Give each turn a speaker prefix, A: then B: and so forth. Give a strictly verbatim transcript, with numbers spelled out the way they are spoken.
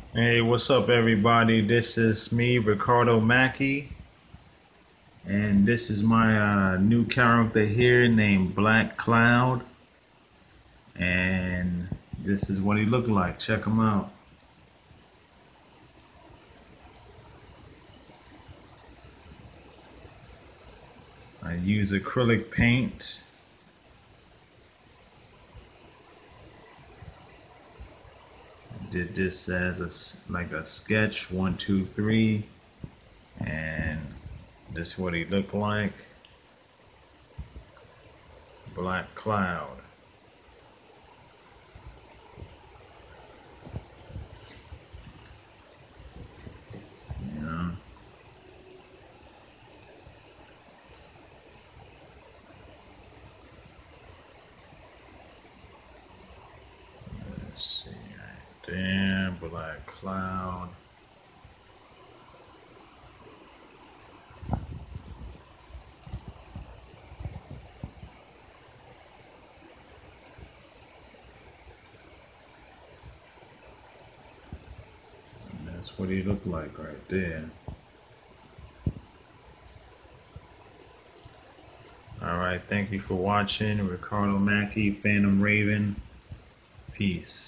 A: Hey, what's up, everybody? This is me, Ricardo Mackey, and this is my uh, new character here named Black Cloud, and this is what he looked like. Check him out. I use acrylic paint. Did this as a like a sketch, one, two, three, and this is what he looked like. Black Cloud. You know. Let's see right there, Black Cloud. That's what he looked like right there. Alright, thank you for watching. Ricardo Mackey, Phantom Raven. Peace.